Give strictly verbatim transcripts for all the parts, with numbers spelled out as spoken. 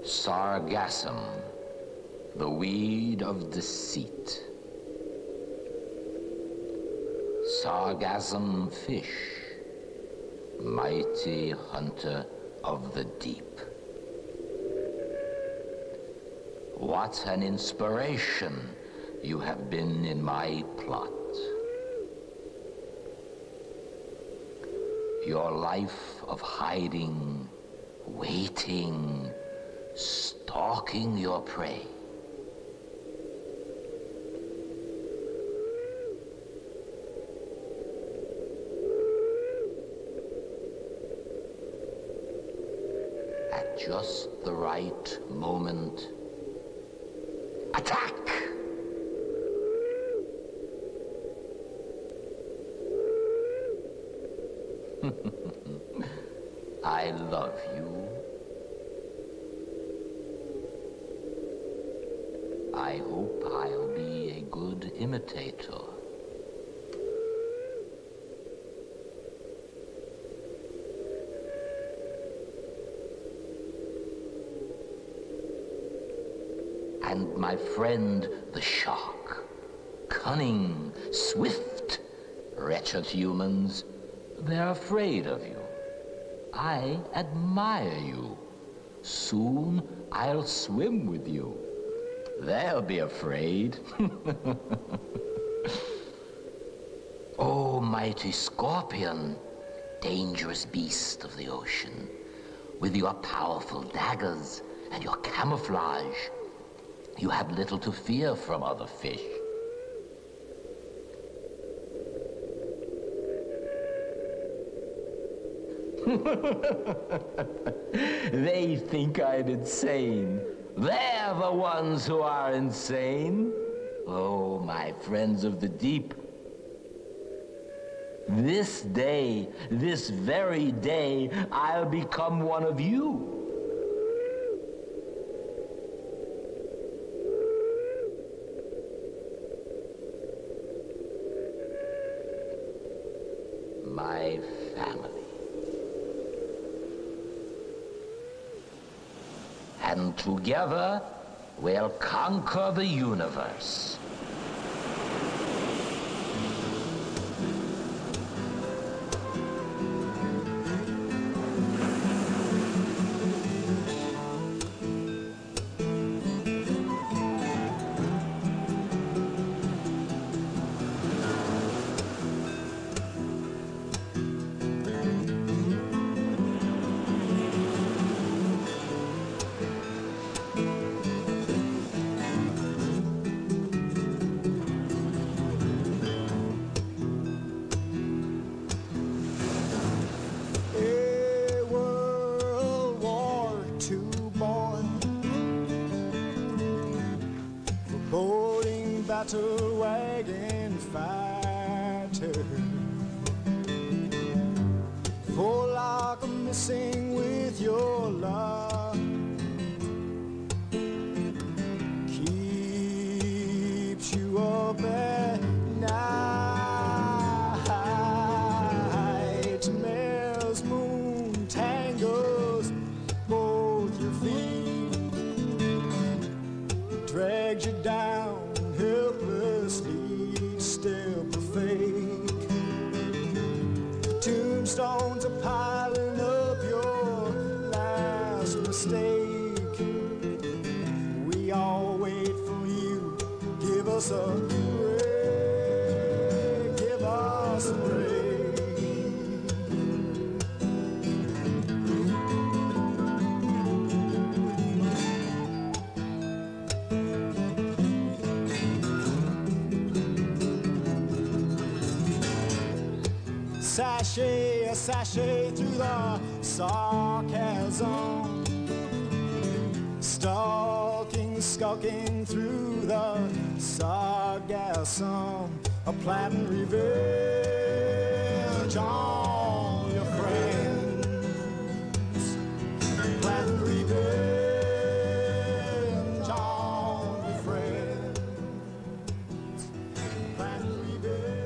Sargassum, the weed of deceit. Sargassum fish, mighty hunter of the deep. What an inspiration you have been in my plot. Your life of hiding, waiting, stalking your prey. At just the right moment, attack! I love you. I hope I'll be a good imitator. And my friend, the shark, cunning, swift, wretched humans, they're afraid of you. I admire you. Soon I'll swim with you. They'll be afraid. Oh, mighty scorpion, dangerous beast of the ocean, with your powerful daggers and your camouflage, you have little to fear from other fish. They think I'm insane. They're the ones who are insane. Oh, my friends of the deep. This day, this very day, I'll become one of you. My family. And together, we'll conquer the universe. Battle wagon fighter, for like I'm missing with your love, keeps you up at night. Mare's moon tangles both your feet, drags you down helplessly, step of fate. Tombstones are piling up your last mistake. We all wait for you. Give us a break. Give us a break. Sashay, sashay through the sarcasm, stalking, skulking through the sargassum, a plotting revenge on your friends, plotting revenge on your friends, plotting revenge.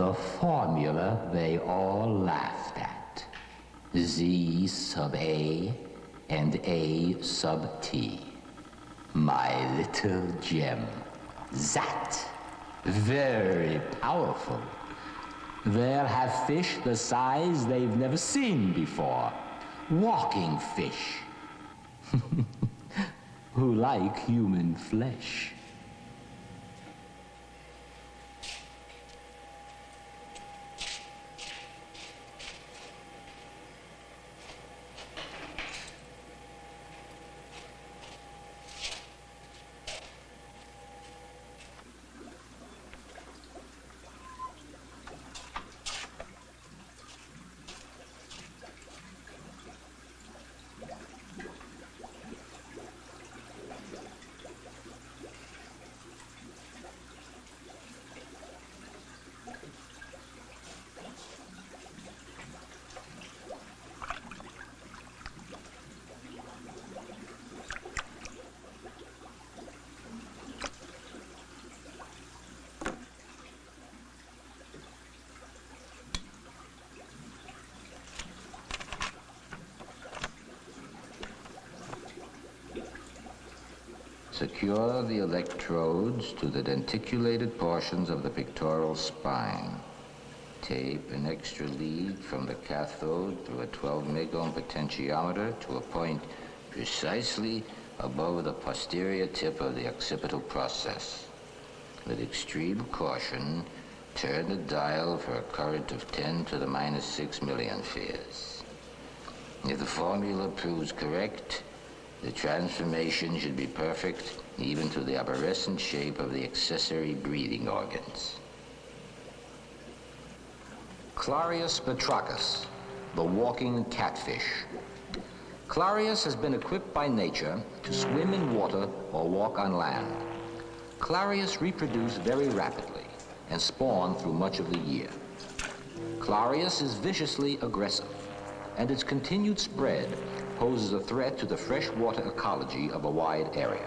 The formula they all laughed at. Z sub A and A sub T. My little gem. Zat. Very powerful. They'll have fish the size they've never seen before. Walking fish. Who like human flesh. Secure the electrodes to the denticulated portions of the pectoral spine. Tape an extra lead from the cathode through a twelve megohm potentiometer to a point precisely above the posterior tip of the occipital process. With extreme caution, turn the dial for a current of ten to the minus six milliamperes. If the formula proves correct, the transformation should be perfect, even to the arborescent shape of the accessory breathing organs. Clarius batrachus, the walking catfish. Clarius has been equipped by nature to swim in water or walk on land. Clarius reproduce very rapidly and spawn through much of the year. Clarius is viciously aggressive, and its continued spread poses a threat to the freshwater ecology of a wide area.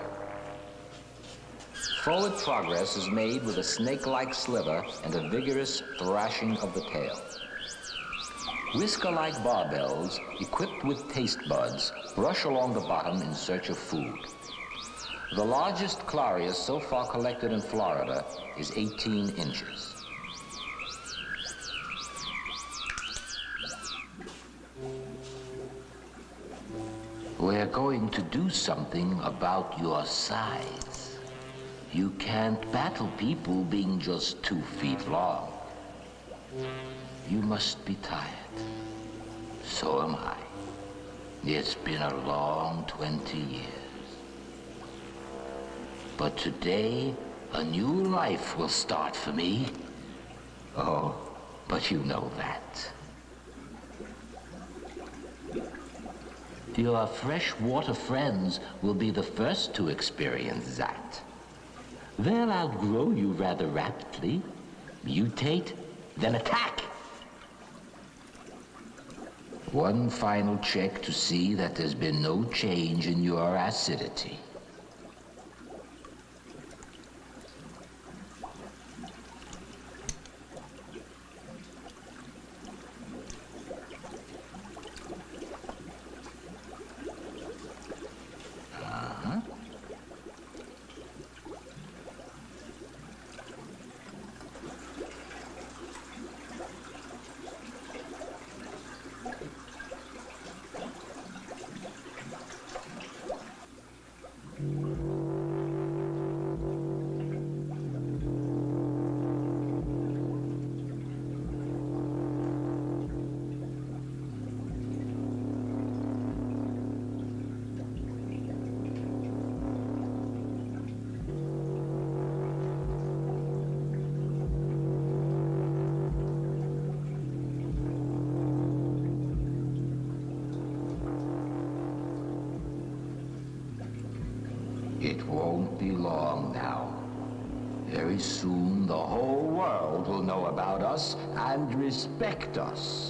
Forward progress is made with a snake-like sliver and a vigorous thrashing of the tail. Whisker-like barbels, equipped with taste buds, brush along the bottom in search of food. The largest Clarius so far collected in Florida is eighteen inches. We're going to do something about your size. You can't battle people being just two feet long. You must be tired. So am I. It's been a long twenty years. But today, a new life will start for me. Oh, but you know that. Your freshwater friends will be the first to experience that. They'll outgrow you rather rapidly, mutate, then attack. One final check to see that there's been no change in your acidity. It won't be long now. Very soon, the whole world will know about us and respect us.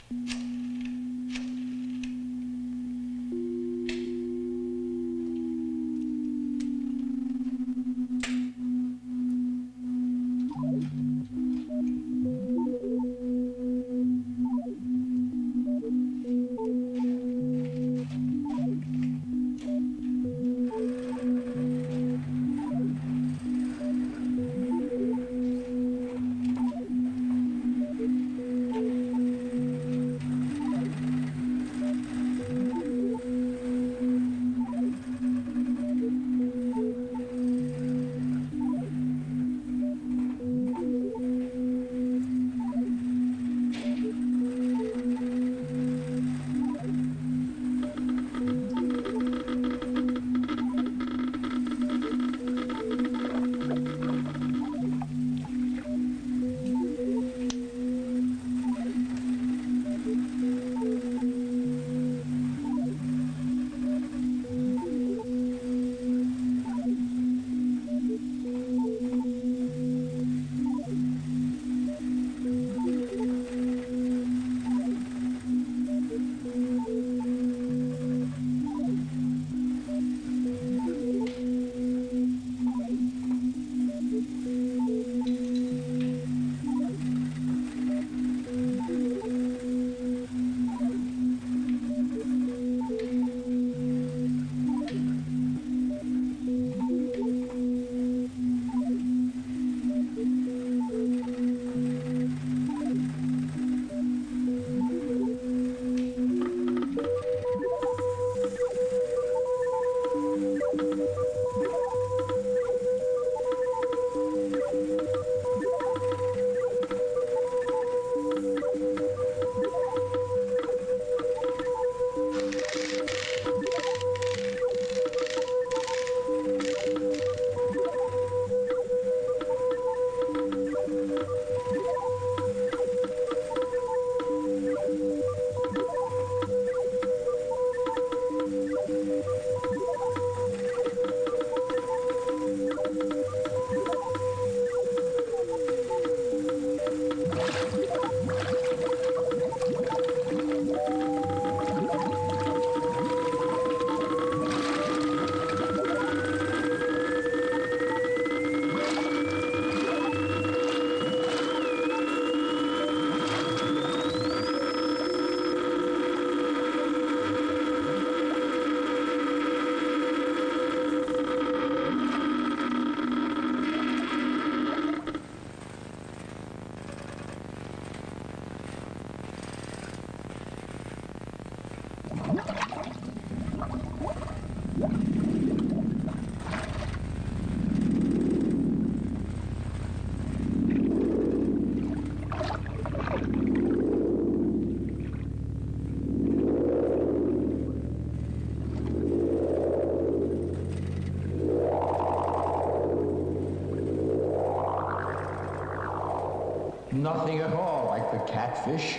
Nothing at all like the catfish,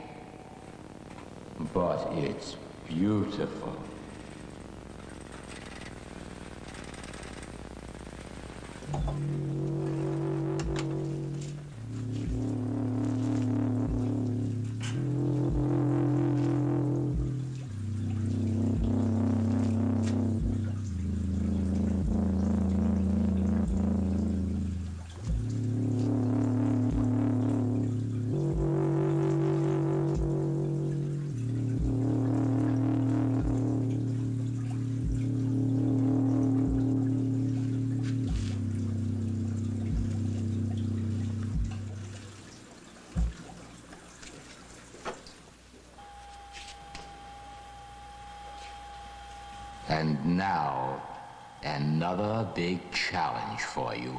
but it's beautiful. And now, another big challenge for you.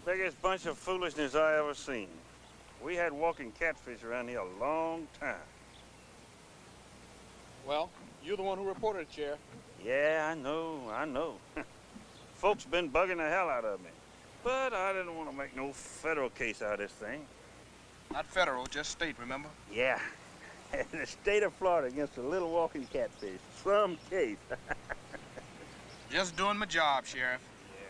Biggest bunch of foolishness I ever seen. We had walking catfish around here a long time. Well, you're the one who reported it, Sheriff. Yeah, I know, I know. Folks been bugging the hell out of me. But I didn't want to make no federal case out of this thing. Not federal, just state, remember? Yeah. The state of Florida against a little walking catfish. Some case. Just doing my job, Sheriff.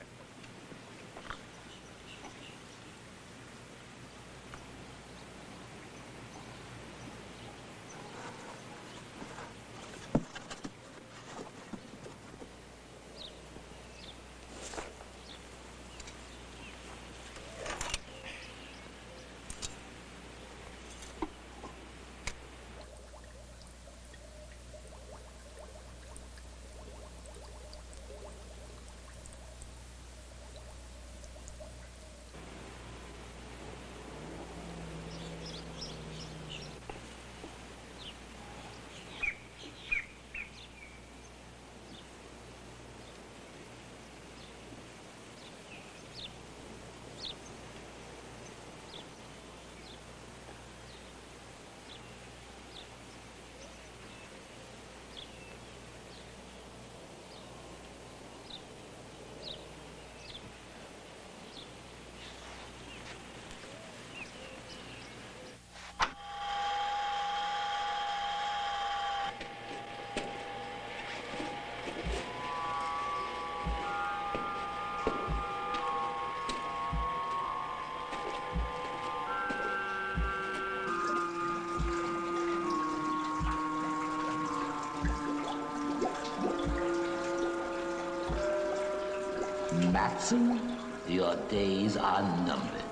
Matson, your days are numbered.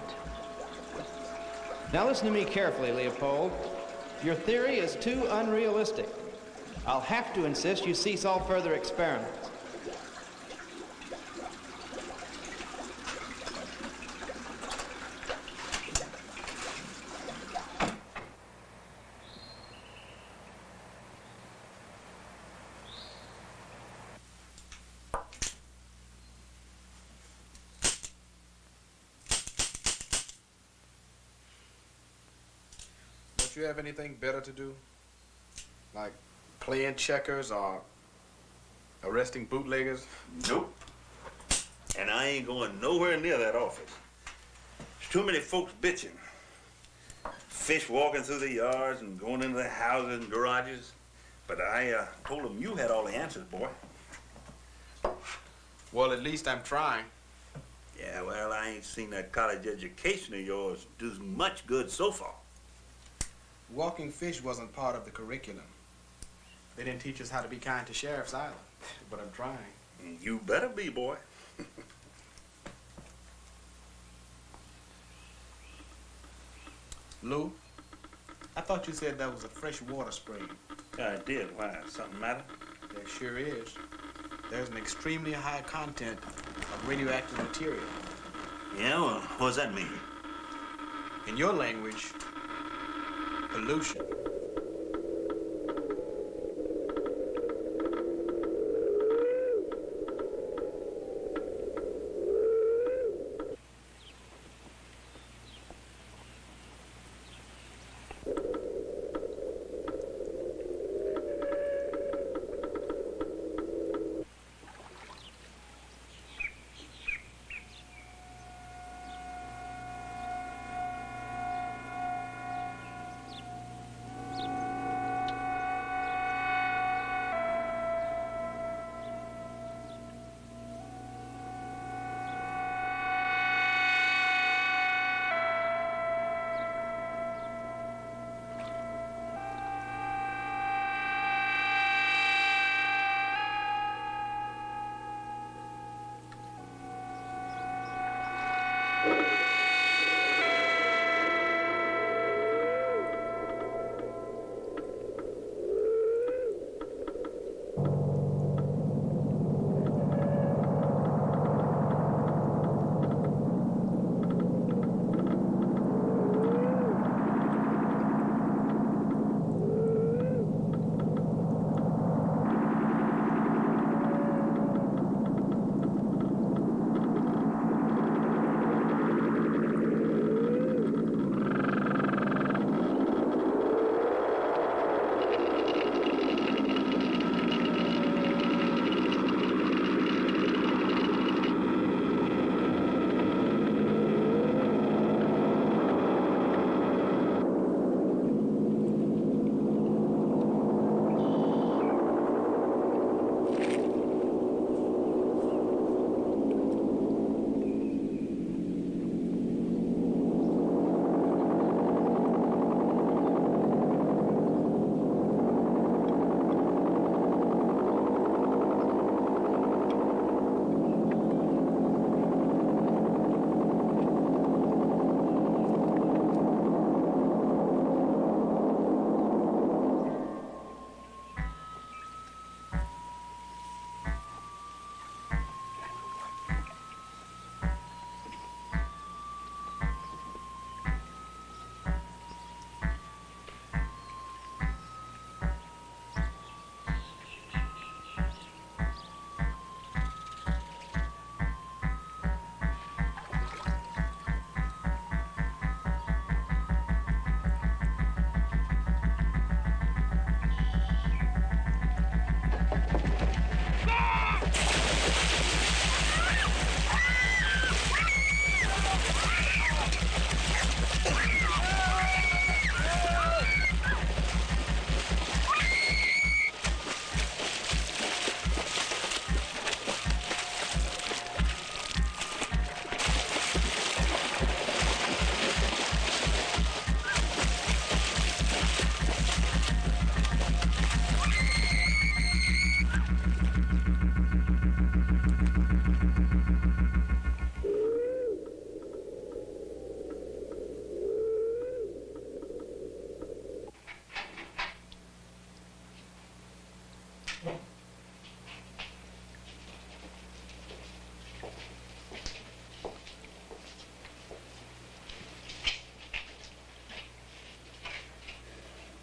Now listen to me carefully, Leopold. Your theory is too unrealistic. I'll have to insist you cease all further experiments. Do you have anything better to do? Like playing checkers or arresting bootleggers? Nope. And I ain't going nowhere near that office. There's too many folks bitching. Fish walking through the yards and going into the houses and garages. But I uh, told them you had all the answers, boy. Well, at least I'm trying. Yeah, well, I ain't seen that college education of yours do much good so far. Walking fish wasn't part of the curriculum. They didn't teach us how to be kind to sheriffs either, but I'm trying. You better be, boy. Lou, I thought you said that was a fresh water spring. I did. Why? Something matter? There sure is. There's an extremely high content of radioactive material. Yeah, well, what does that mean? In your language, pollution.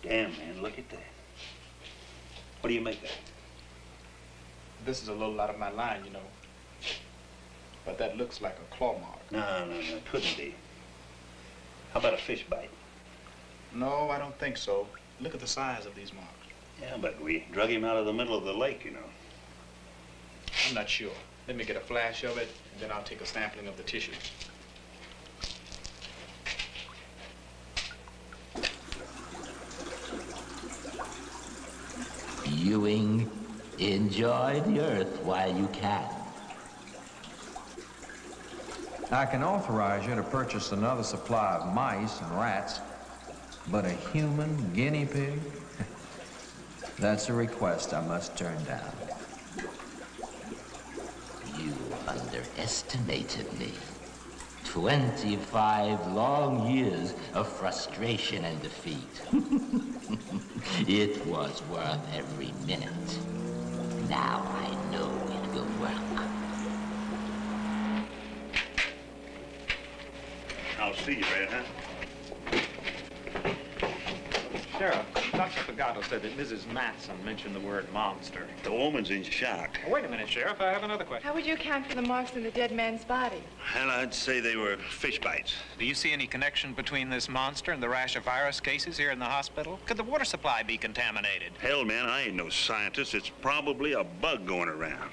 Damn, man, look at that. What do you make of it? This is a little out of my line, you know. But that looks like a claw mark. No, no, no, it couldn't be. How about a fish bite? No, I don't think so. Look at the size of these marks. Yeah, but we drug him out of the middle of the lake, you know. I'm not sure. Let me get a flash of it, and then I'll take a sampling of the tissue. Ewing, enjoy the earth while you can. I can authorize you to purchase another supply of mice and rats, but a human guinea pig? That's a request I must turn down. You underestimated me. Twenty-five long years of frustration and defeat. It was worth every minute. Now I know it will work. I'll see you, Red, huh? Sheriff, Doctor Pagato said that Missus Matson mentioned the word monster. The woman's in shock. Oh, wait a minute, Sheriff. I have another question. How would you account for the marks in the dead man's body? Well, I'd say they were fish bites. Do you see any connection between this monster and the rash of virus cases here in the hospital? Could the water supply be contaminated? Hell, man, I ain't no scientist. It's probably a bug going around.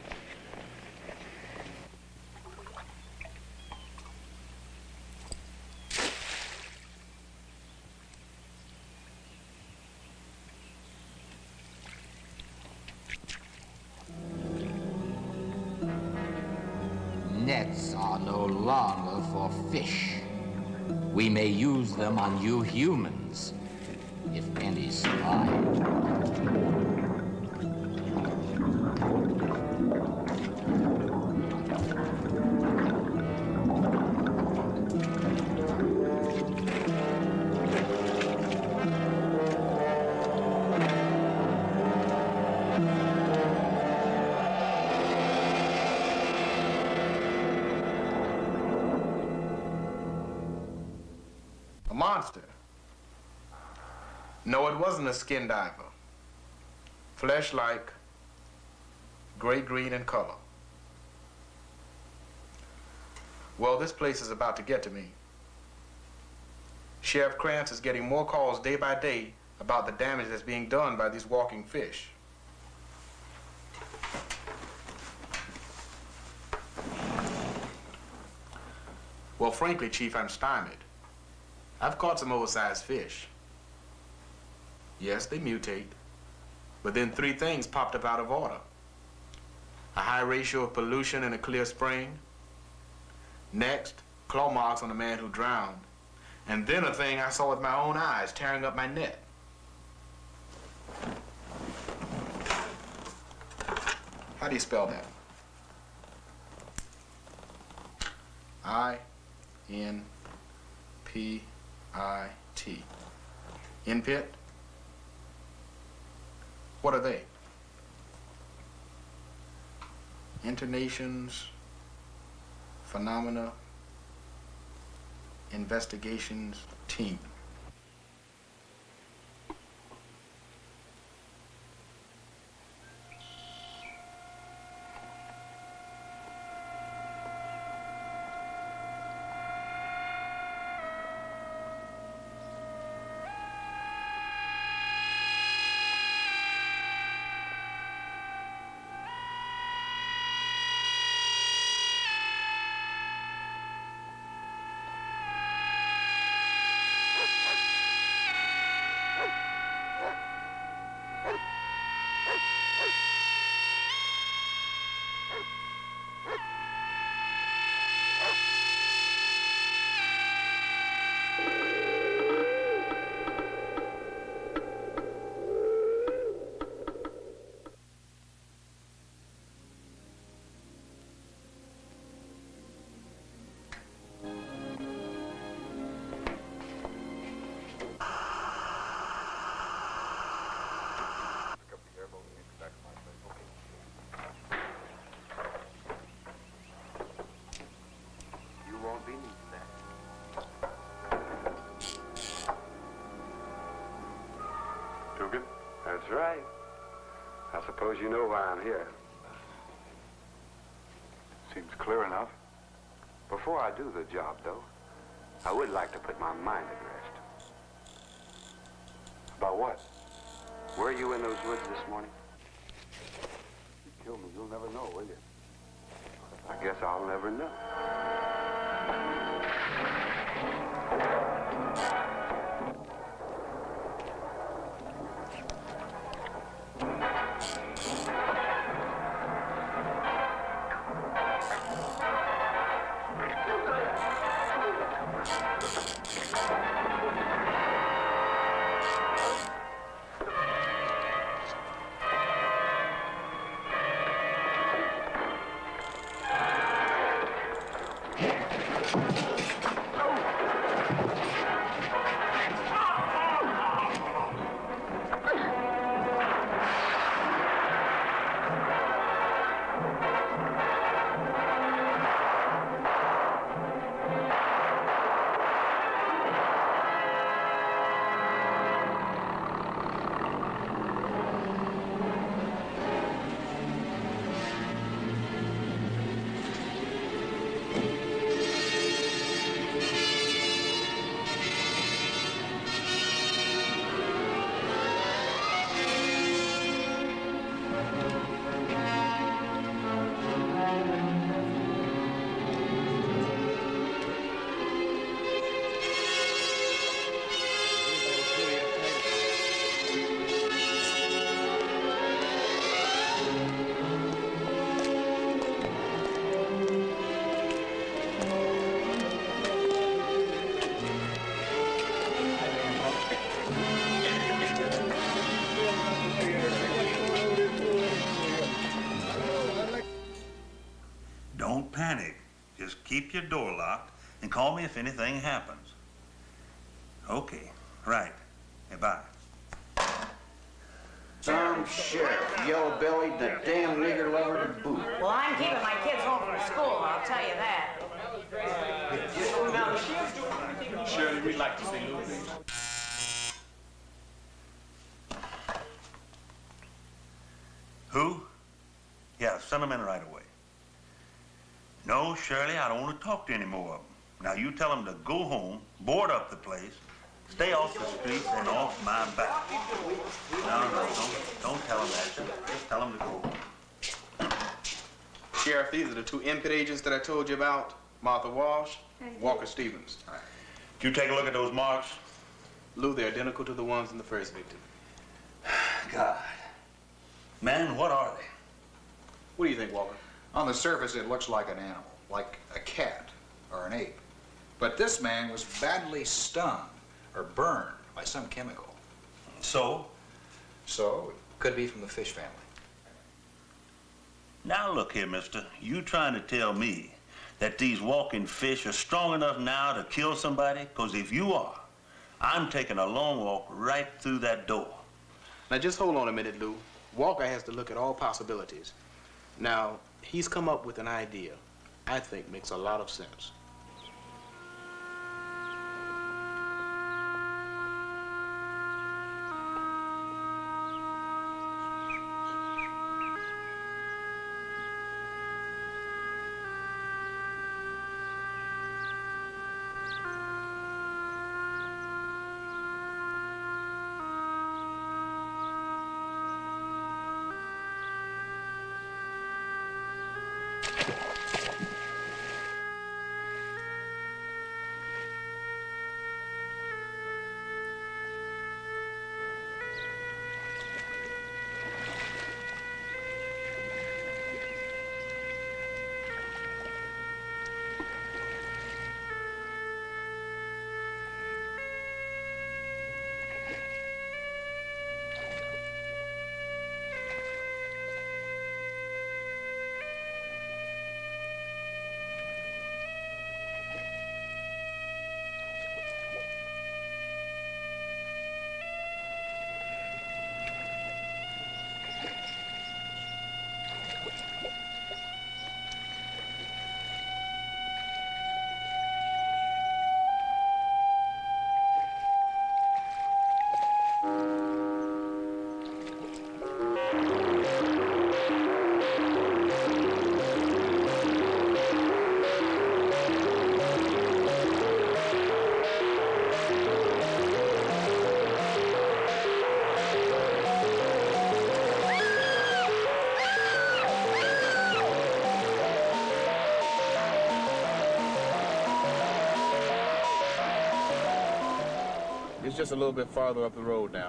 Nets are no longer for fish. We may use them on you humans, if any survive. Monster. No, it wasn't a skin diver. Flesh-like, gray-green in color. Well, this place is about to get to me. Sheriff Krantz is getting more calls day by day about the damage that's being done by these walking fish. Well, frankly, Chief, I'm stymied. I've caught some oversized fish. Yes, they mutate. But then three things popped up out of order. A high ratio of pollution in a clear spring. Next, claw marks on the man who drowned. And then a thing I saw with my own eyes tearing up my net. How do you spell that? I N P I T. In-pit? What are they? Intonations, phenomena, investigations, team. That's right. I suppose you know why I'm here. Seems clear enough. Before I do the job, though, I would like to put my mind at rest. About what? Were you in those woods this morning? You kill me, you'll never know, will you? I guess I'll never know. Don't panic. Just keep your door locked and call me if anything happens. Okay, right. Hey, bye. Some sheriff, yellow-bellied, the damn nigger lover to boot. Well, I'm keeping my kids home from school, I'll tell you that. Shirley, we'd like to see Lou. Who? Yeah, send them in right away. No, Shirley, I don't want to talk to any more of them. Now, you tell them to go home, board up the place, stay off the streets and off my back. No, no, don't, don't tell them that. Just tell them to go. Sheriff, these are the two impet agents that I told you about. Martha Walsh, Walker Stevens. All right. Did you take a look at those marks? Lou, they're identical to the ones in the first victim. God. Man, what are they? What do you think, Walker? On the surface, it looks like an animal, like a cat or an ape. But this man was badly stunned or burned by some chemical. So? So, it could be from the fish family. Now look here, mister. You trying to tell me that these walking fish are strong enough now to kill somebody? Because if you are, I'm taking a long walk right through that door. Now just hold on a minute, Lou. Walker has to look at all possibilities. Now, he's come up with an idea I think makes a lot of sense. It's just a little bit farther up the road now.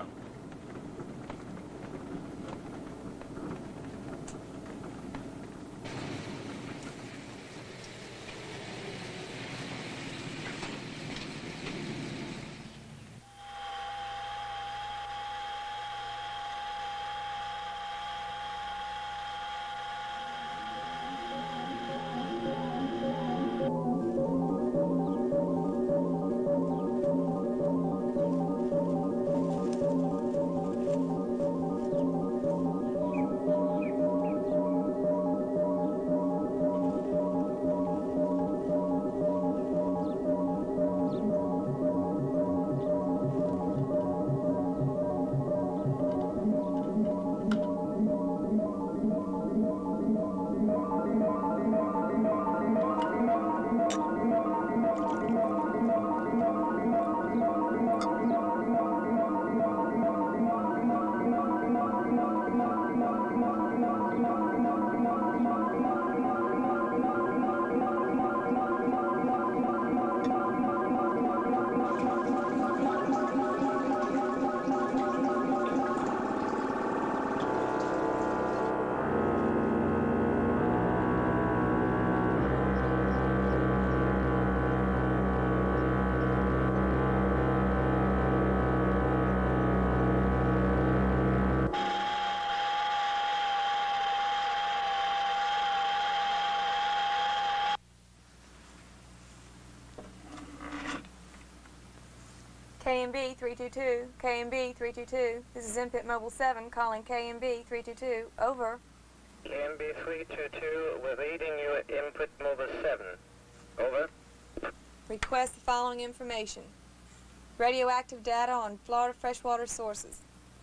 K M B three two two, K M B three two two. This is Input Mobile seven calling K M B three two two. Over. K M B three two two, we're reading you at Input Mobile seven. Over. Request the following information. Radioactive data on Florida freshwater sources.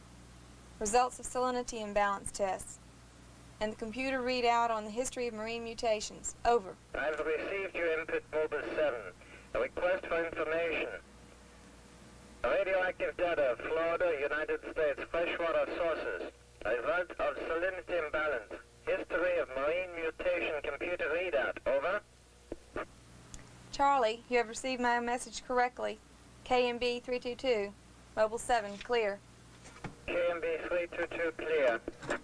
Results of salinity imbalance tests. And the computer readout on the history of marine mutations. Over. I've received your Input Mobile seven. A request for information. Radioactive data of Florida, United States freshwater sources. A result of salinity imbalance. History of marine mutation computer readout. Over. Charlie, you have received my message correctly. K M B three two two. Mobile seven, clear. K M B three two two, clear.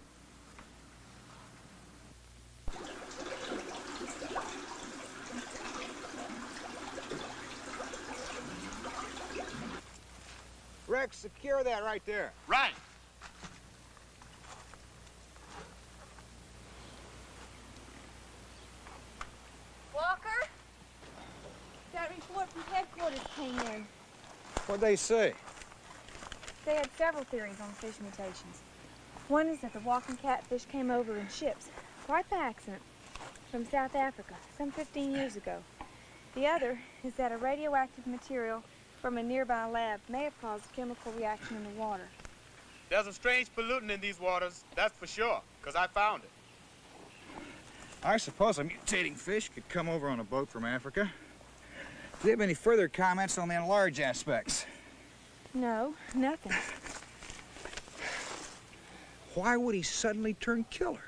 Rex, secure that right there. Right. Walker? That report from headquarters came in. What'd they say? They had several theories on fish mutations. One is that the walking catfish came over in ships, quite by accident, from South Africa, some fifteen years ago. The other is that a radioactive material from a nearby lab may have caused a chemical reaction in the water. There's a strange pollutant in these waters, that's for sure, because I found it. I suppose a mutating fish could come over on a boat from Africa. Do you have any further comments on the enlarged aspects? No, nothing. Why would he suddenly turn killer?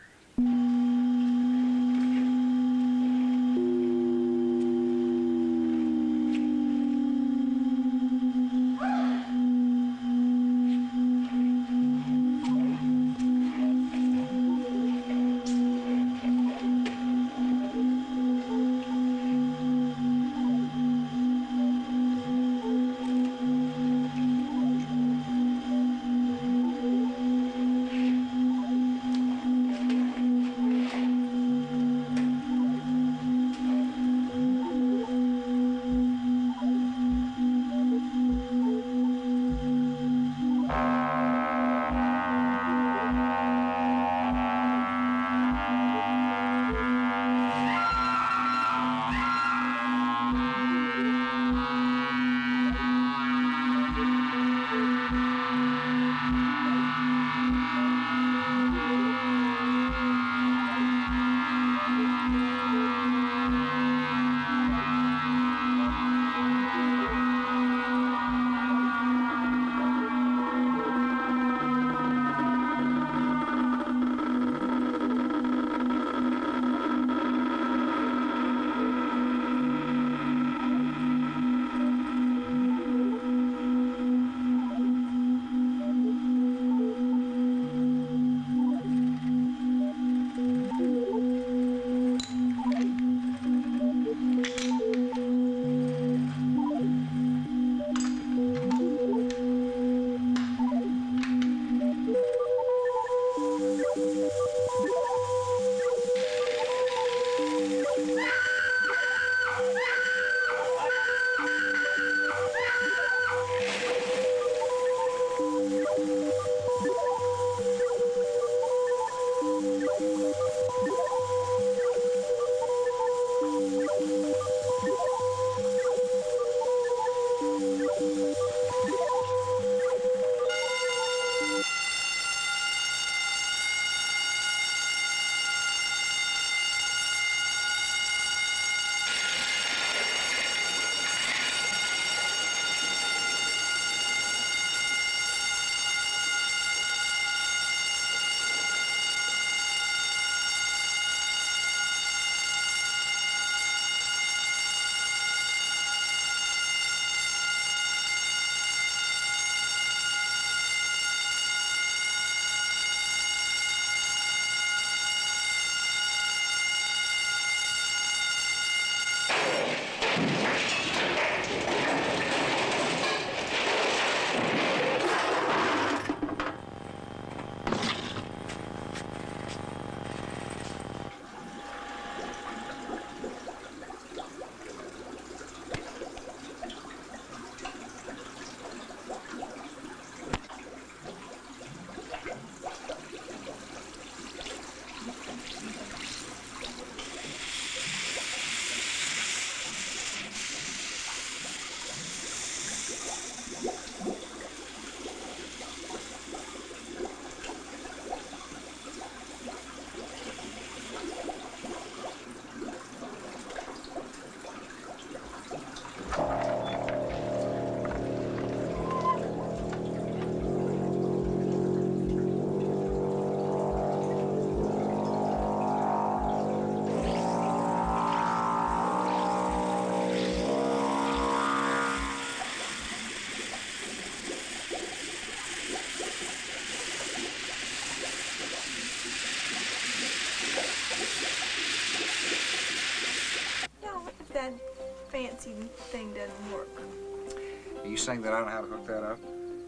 Are you saying that I don't know how to hook that up?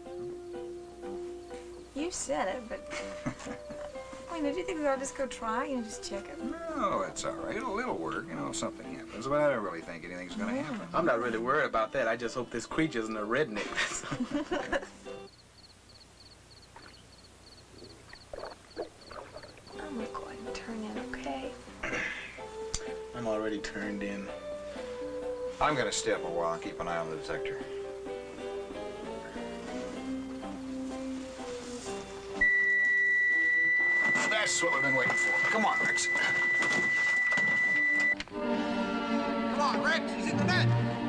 You said it, but... I mean, do you think we ought to just go try and just check it? No, it's all right. It'll, it'll work, you know, if something happens. But I don't really think anything's gonna happen. I'm not really worried about that. I just hope this creature isn't a redneck. I'm gonna go ahead and turn in, okay? I'm already turned in. I'm gonna stay up a while and keep an eye on the detector. That's what we've been waiting for. Come on, Rex. Come on, Rex. He's in the net.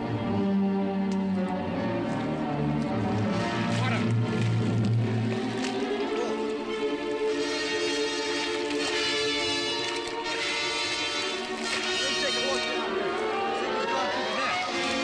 What a... Let's take a look down there. See if we're going through the net.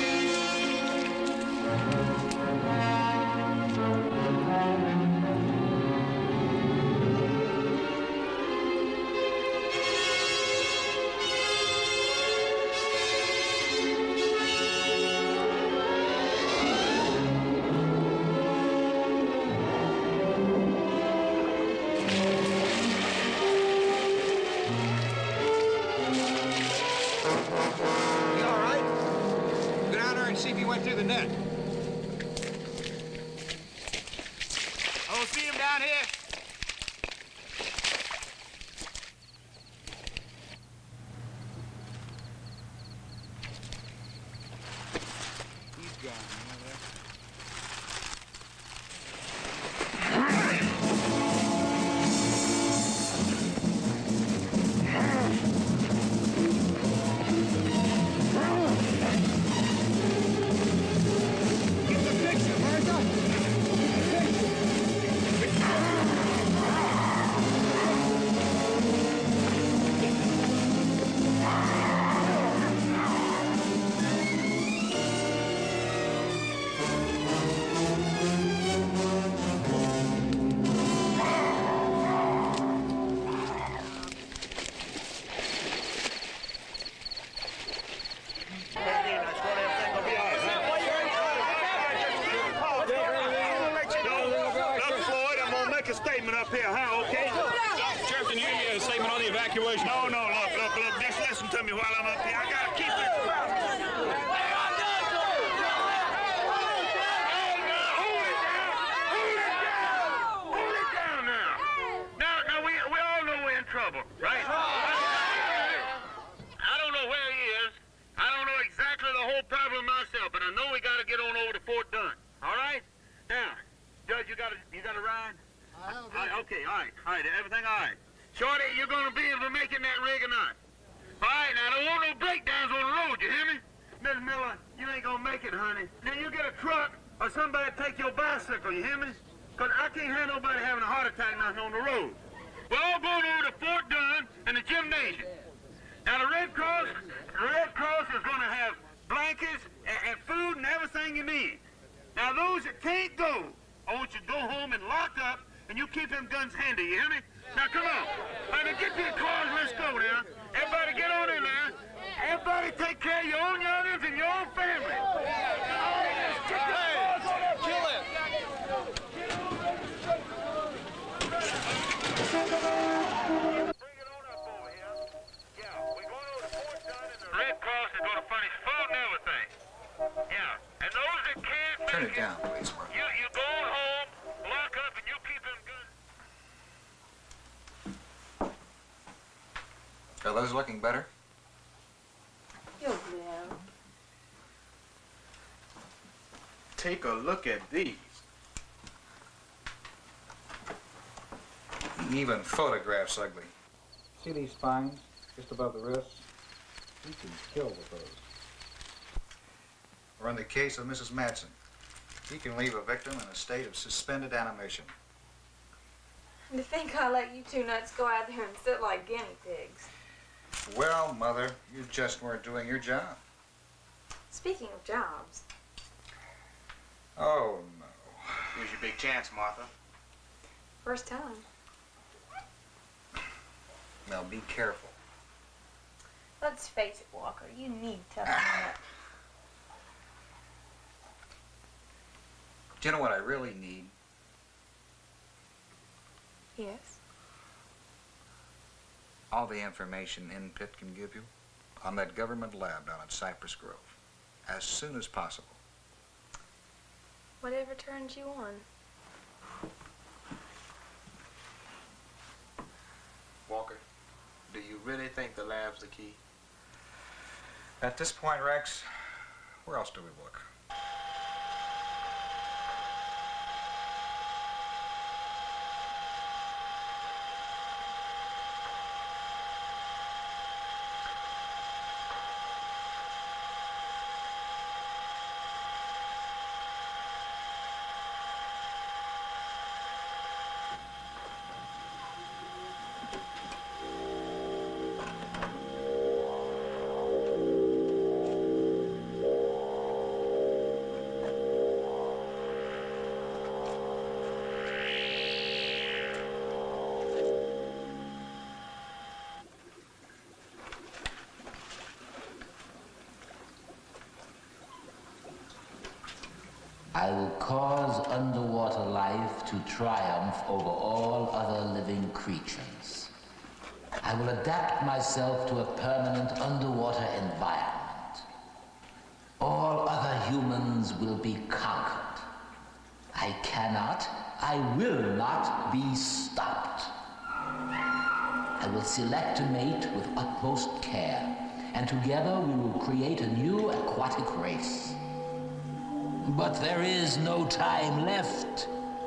You all right? Go down there and see if he went through the net. I don't see him down here. He's gone, you know that? Get the picture, Martha! Get the Statement up here, huh? Okay? Sheriff, can you give me a statement on the evacuation? No, no, look, look, look. Just listen to me while I'm up here. I gotta keep it. Hold it down now. Now, now we, we all know we're in trouble, right? I don't know where he is. I don't know exactly the whole problem myself, but I know we gotta get on over to Fort Dunn. All right? Now, Judge, you got a, you got a ride? All right, okay, all right, all right, everything all right. Shorty, you're gonna be able to make it in that rig or not? All right, now, there won't no breakdowns on the road, you hear me? Miss Miller, you ain't gonna make it, honey. Then you get a truck or somebody take your bicycle, you hear me? Because I can't have nobody having a heart attack nothing on the road. We're all going over to Fort Dunn and the gymnasium. Now, the Red Cross, the Red Cross is gonna have blankets and, and food and everything you need. Now, those that can't go, I want you to go home and lock up, and you keep them guns handy, you hear me? Now, come on. All right, now get to your cars, let's go now. Everybody get on in there. Everybody take care of your own youngins and your own family. Kill it. Red Cross is going to furnish food and everything. Yeah, and those that can't make Turn it down, please, Mark. You, you go on home, lock up, and you keep them guns. Are those looking better? You'll live. Take a look at these. Even photographs ugly. See these spines just above the wrists? You can kill with those. Or in the case of Missus Madsen, he can leave a victim in a state of suspended animation. And to think I let you two nuts go out there and sit like guinea pigs. Well, Mother, you just weren't doing your job. Speaking of jobs. Oh, no. Here's your big chance, Martha. First time. Now, be careful. Let's face it, Walker, you need toughening up. Do you know what I really need? Yes? All the information N-Pit can give you on that government lab down at Cypress Grove, as soon as possible. Whatever turns you on. Walker, do you really think the lab's the key? At this point, Rex, where else do we look? I will cause underwater life to triumph over all other living creatures. I will adapt myself to a permanent underwater environment. All other humans will be conquered. I cannot, I will not be stopped. I will select a mate with utmost care, and together we will create a new aquatic race. But there is no time left.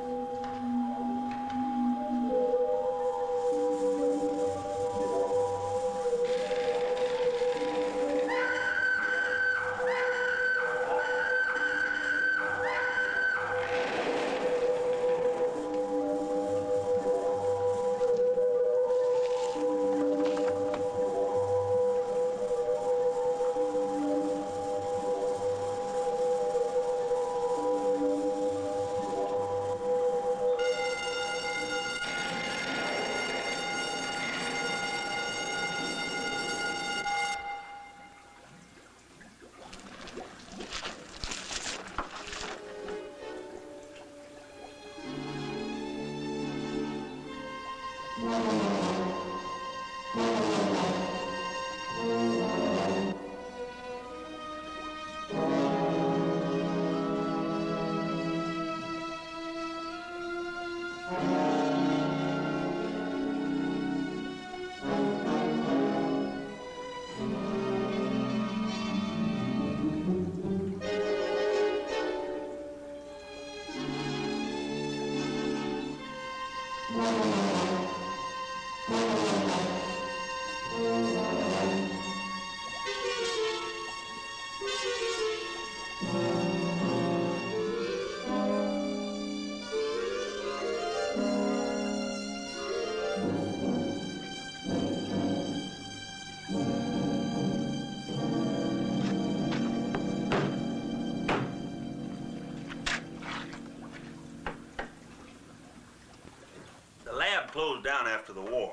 Closed down after the war.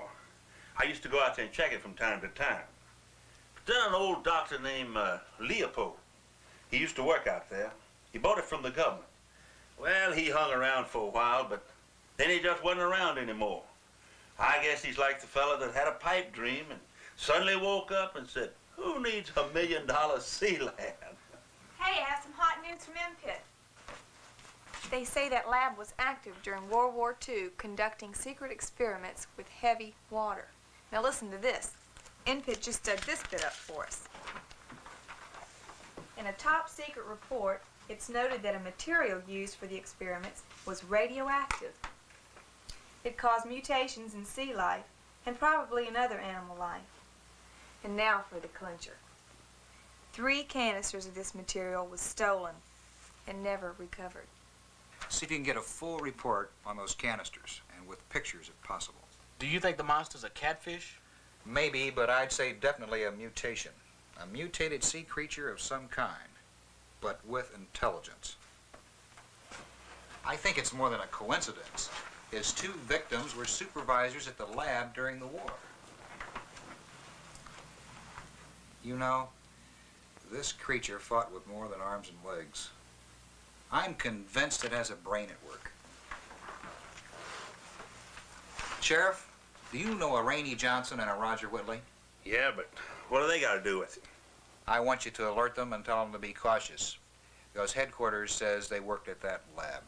I used to go out there and check it from time to time. But then an old doctor named uh, Leopold, he used to work out there. He bought it from the government. Well, he hung around for a while, but then he just wasn't around anymore. I guess he's like the fella that had a pipe dream and suddenly woke up and said, who needs a million dollar sea land? Hey, I have some hot news from N-Pit. They say that lab was active during World War Two, conducting secret experiments with heavy water. Now listen to this. N-Pit just dug this bit up for us. In a top secret report, it's noted that a material used for the experiments was radioactive. It caused mutations in sea life and probably in other animal life. And now for the clincher. Three canisters of this material was stolen and never recovered. See if you can get a full report on those canisters, and with pictures if possible. Do you think the monster's a catfish? Maybe, but I'd say definitely a mutation. A mutated sea creature of some kind, but with intelligence. I think it's more than a coincidence. His two victims were supervisors at the lab during the war. You know, this creature fought with more than arms and legs. I'm convinced it has a brain at work. Sheriff, do you know a Rainey Johnson and a Roger Whitley? Yeah, but what do they got to do with it? I want you to alert them and tell them to be cautious, because headquarters says they worked at that lab.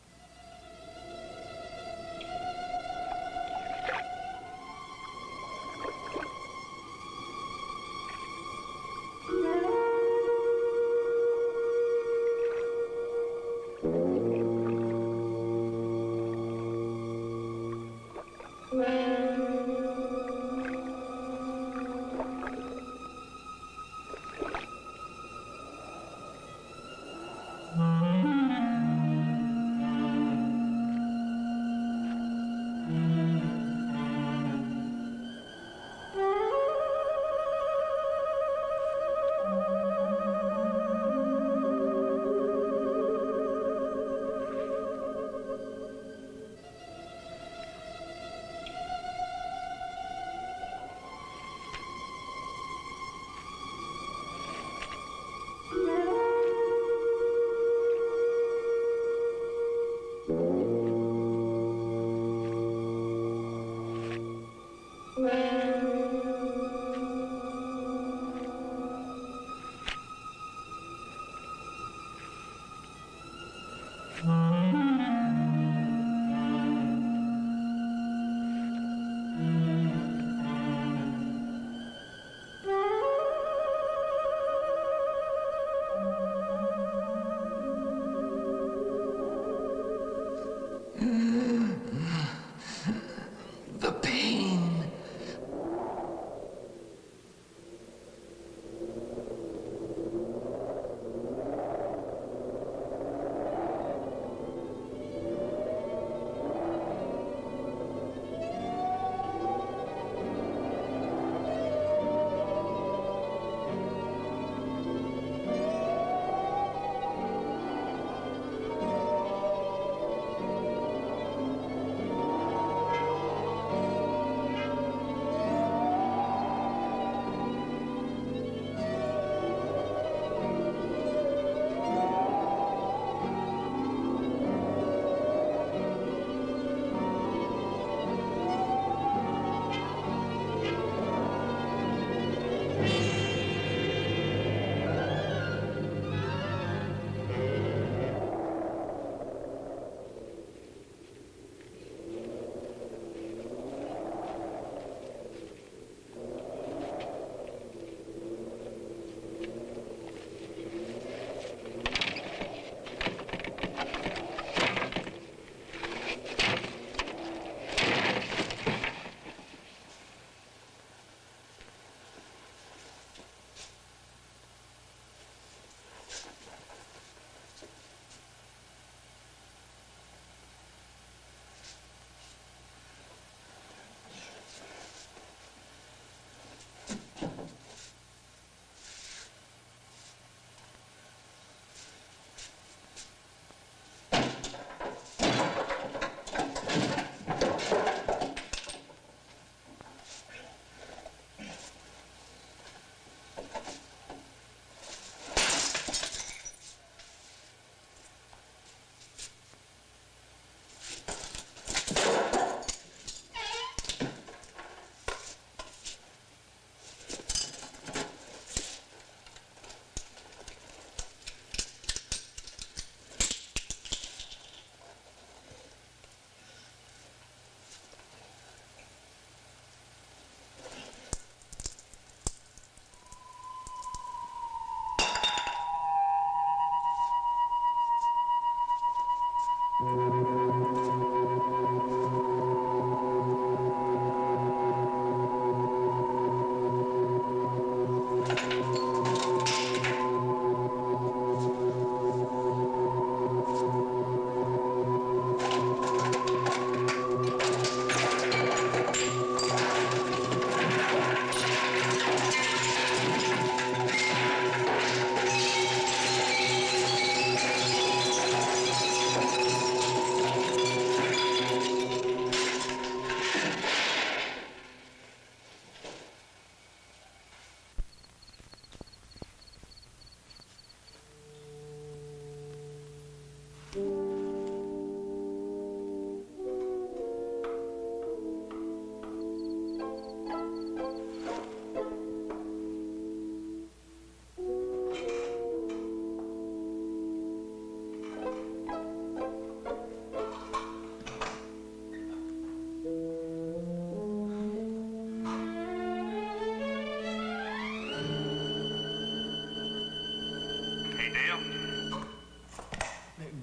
The pain.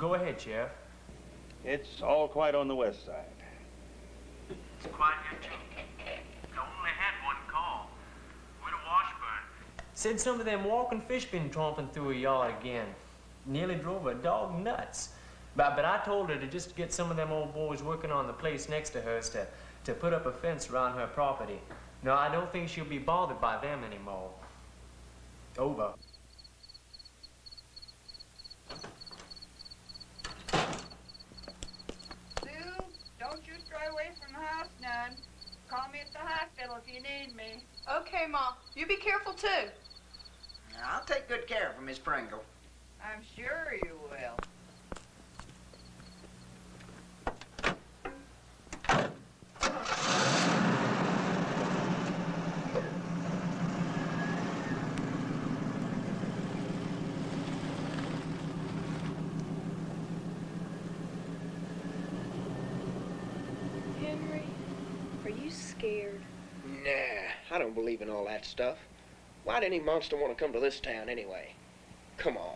Go ahead, Sheriff. It's all quiet on the west side. It's quiet here, too. I only had one call. Where to Washburn. Said some of them walking fish been tromping through a yard again. Nearly drove a dog nuts. But, but I told her to just get some of them old boys working on the place next to hers to, to put up a fence around her property. No, I don't think she'll be bothered by them anymore. Over. Sue, don't you stray away from the house none. Call me at the hospital if you need me. Okay, Ma. You be careful, too. I'll take good care of him, Miss Pringle. I'm sure you will. Henry, are you scared? Nah, I don't believe in all that stuff. Why'd any monster want to come to this town anyway? Come on.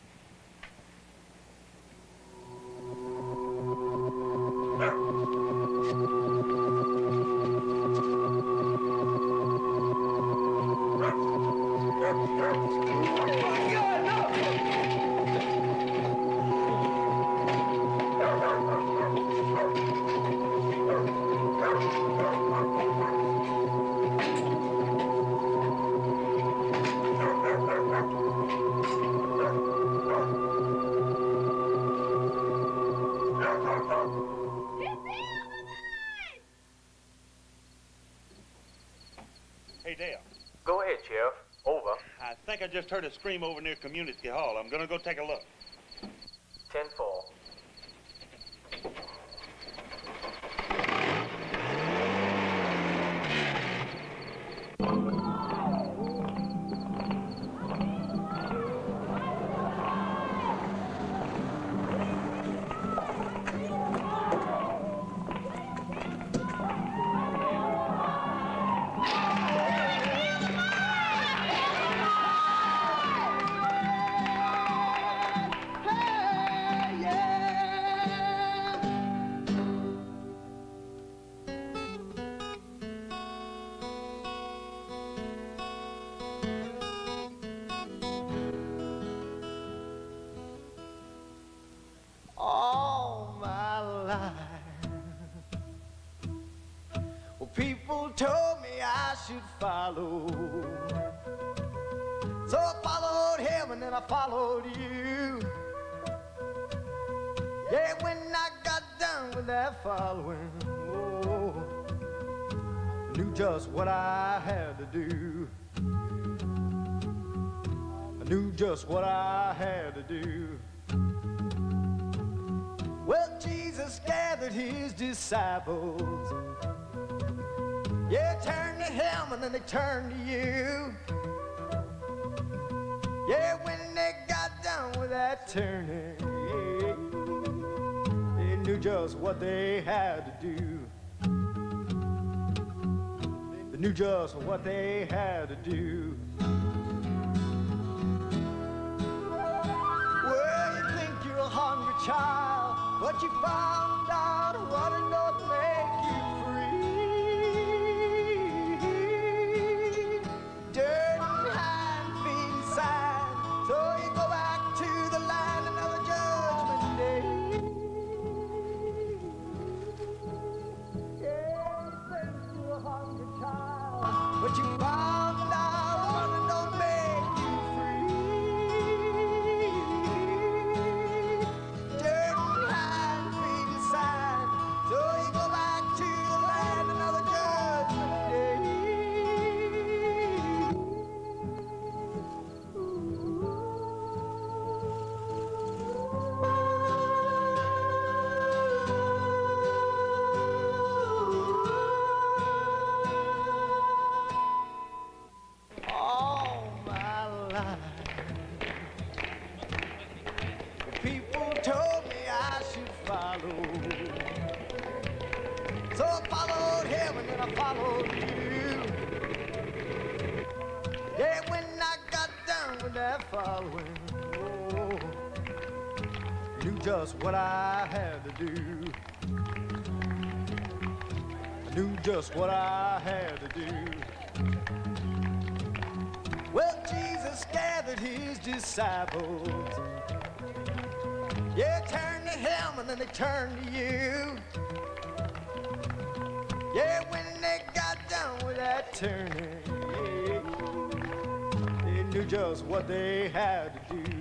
Hey, Dale. Go ahead, Sheriff. Over. I think I just heard a scream over near Community Hall. I'm gonna go take a look. ten four. All my life, well, people told me I should follow, so I followed him and then I followed you. Yeah, when I got done with that following, oh, I knew just what I had to do. I knew just what I had to do. Well, Jesus gathered his disciples. Yeah, turned to him and then they turned to you. Yeah, when they got done with that turning, yeah, they knew just what they had to do. They knew just what they had to do. Well, you think you're a hungry child, but you found out what it does make you free. Dirt and hand, feet inside, so you go back to the land another judgment day. Yeah, you think you're a hungry child, but you found out what it don't make you free. Dirt and hand, feet inside, so you go back to the land another judgment day. All my life, people told me I should follow, so I followed him and then I followed you. Yeah, when I got done with that following, oh, knew just what I had to do. I knew just what I had to do. Well, Jesus gathered his disciples. Yeah, turn to him and then they turn to you. Yeah, when they got done with that turning, yeah, they knew just what they had to do.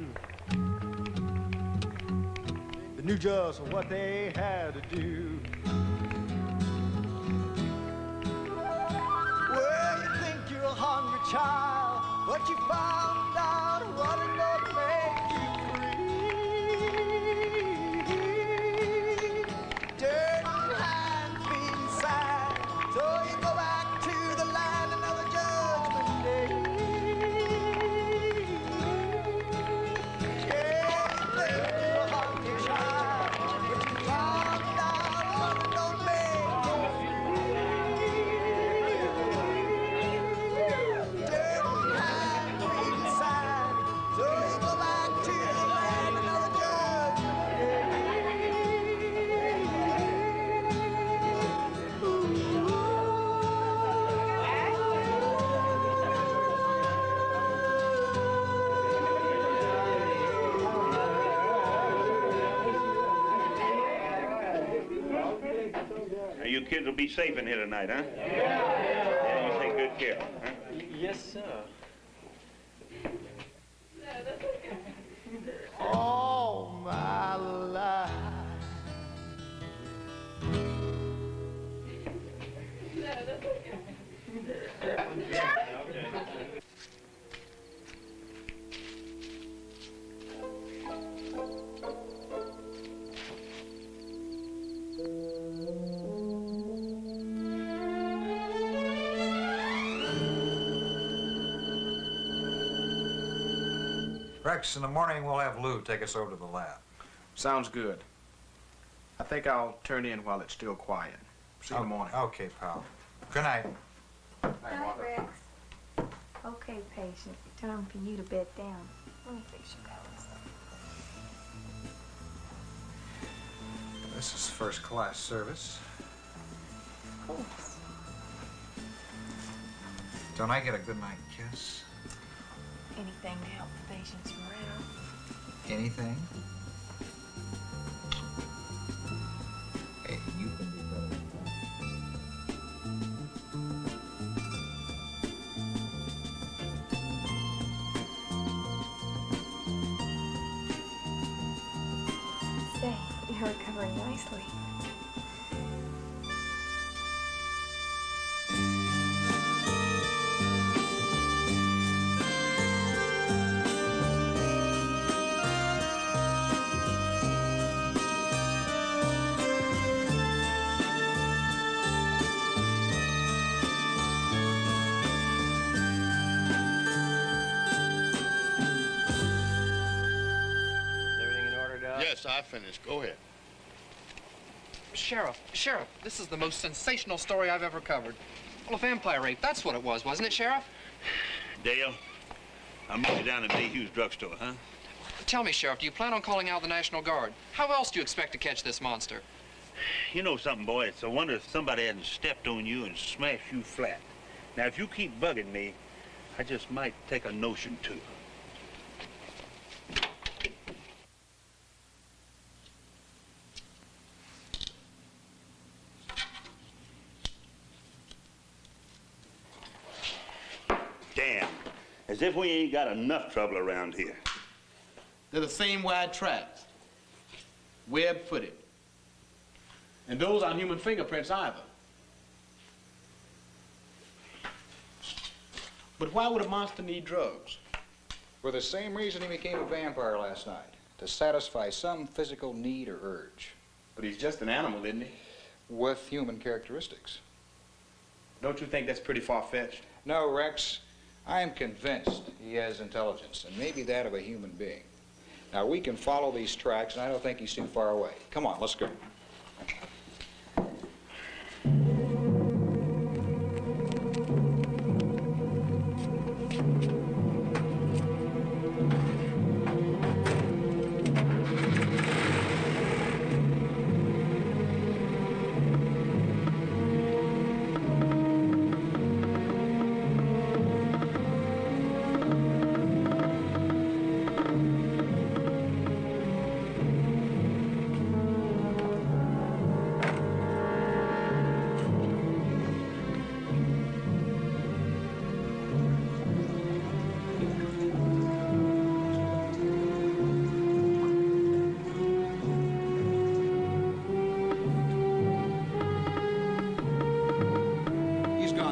They knew just what they had to do. Well, you think you're a hungry child, but you found out what it does to make you free. Dirty hands, feet inside, so you go back to the land of the judgment day. Yeah, you think you're a hungry child, but you found out what it don't make you You kids will be safe in here tonight, huh? Yeah. Yeah, you take good care, huh? Yes, sir. All my life. Rex, in the morning we'll have Lou take us over to the lab. Sounds good. I think I'll turn in while it's still quiet. See you in the morning. Okay, pal. Good night. Night, Rex. Okay, patient. Time for you to bed down. Let me fix your clothes. This is first class service. Of course. Don't I get a good night kiss? Anything to help the patient's morale. Anything? Hey, you can be better than that. Say, you're recovering nicely. Yes, I finished. Go ahead. Sheriff, Sheriff, this is the most sensational story I've ever covered. Well, a vampire rape, that's what it was, wasn't it, Sheriff? Dale, I'll meet you down at Mayhew's drugstore, huh? Tell me, Sheriff, do you plan on calling out the National Guard? How else do you expect to catch this monster? You know something, boy? It's a wonder if somebody hadn't stepped on you and smashed you flat. Now, if you keep bugging me, I just might take a notion to. Damn. As if we ain't got enough trouble around here. They're the same wide tracks. Web-footed. And those aren't human fingerprints either. But why would a monster need drugs? For the same reason he became a vampire last night. To satisfy some physical need or urge. But he's just an animal, isn't he? With human characteristics. Don't you think that's pretty far-fetched? No, Rex. I am convinced he has intelligence, and maybe that of a human being. Now, we can follow these tracks, and I don't think he's too far away. Come on, let's go.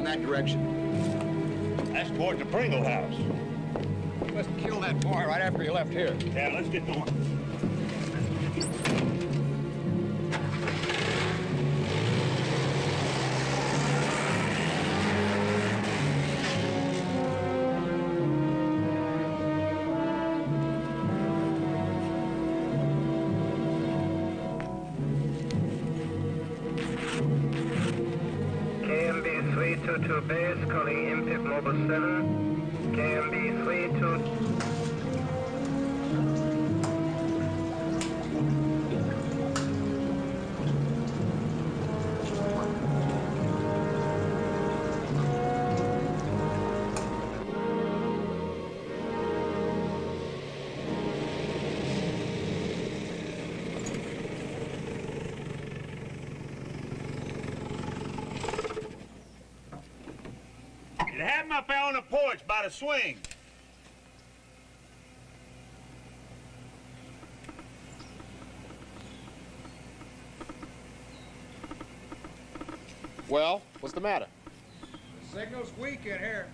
that direction. That's towards the Pringle house. You must have killed that boy right after he left here. Yeah, let's get going. K M B three two two base, calling M P I P Mobile seven. K M B three two two. You had him up there on the porch by the swing. Well, what's the matter? The signal's weak in here.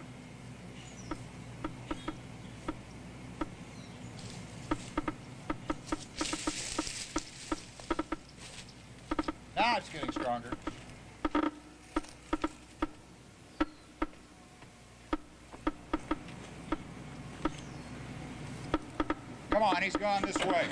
Now it's getting stronger. Come on, he's gone this way.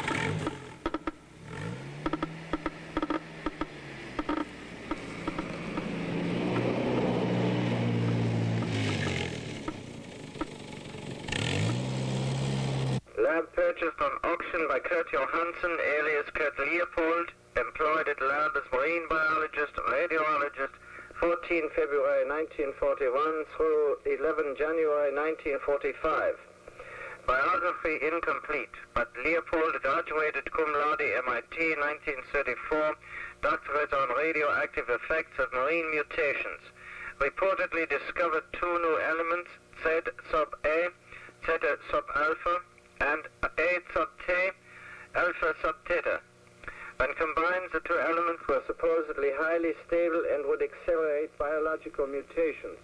Lab purchased on auction by Kurt Johansson, alias Kurt Leopold, employed at lab as marine biologist, radiologist, fourteen February nineteen forty-one through eleven January nineteen forty-five. Biography incomplete, but Leopold graduated cum laude M I T nineteen thirty-four, doctorate on radioactive effects of marine mutations. Reportedly discovered two new elements, Z sub A, Zeta sub alpha, and A sub T, alpha sub theta. When combined, the two elements were supposedly highly stable and would accelerate biological mutations.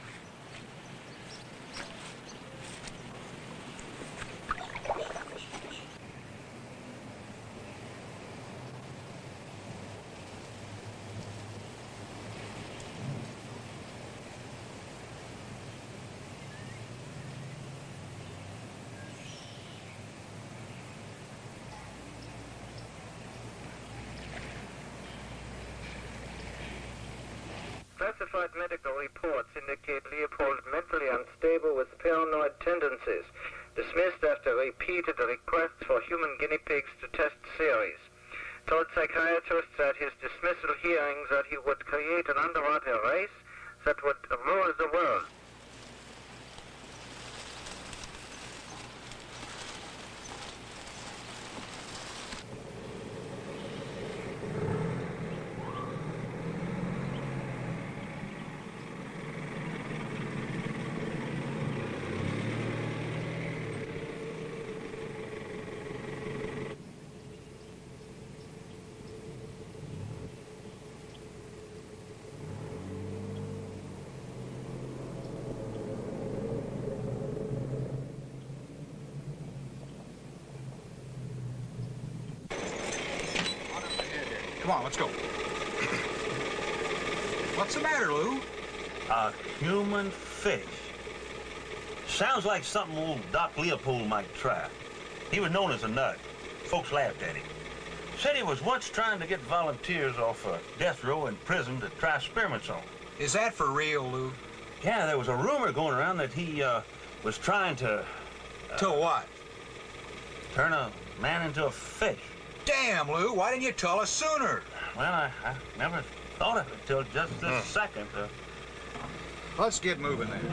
Classified medical reports indicate Leopold mentally unstable with paranoid tendencies, dismissed after repeated requests for human guinea pigs to test series. Told psychiatrists at his dismissal hearings that he would create an underwater race that would rule the world. Come on, let's go. What's the matter, Lou? A human fish. Sounds like something old Doc Leopold might try. He was known as a nut. Folks laughed at him. Said he was once trying to get volunteers off a death row in prison to try experiments on. Is that for real, Lou? Yeah, there was a rumor going around that he uh, was trying to... Uh, to what? Turn a man into a fish. Damn, Lou, why didn't you tell us sooner? Well, I, I never thought of it till just this Hmm. second. Uh, Let's get moving then.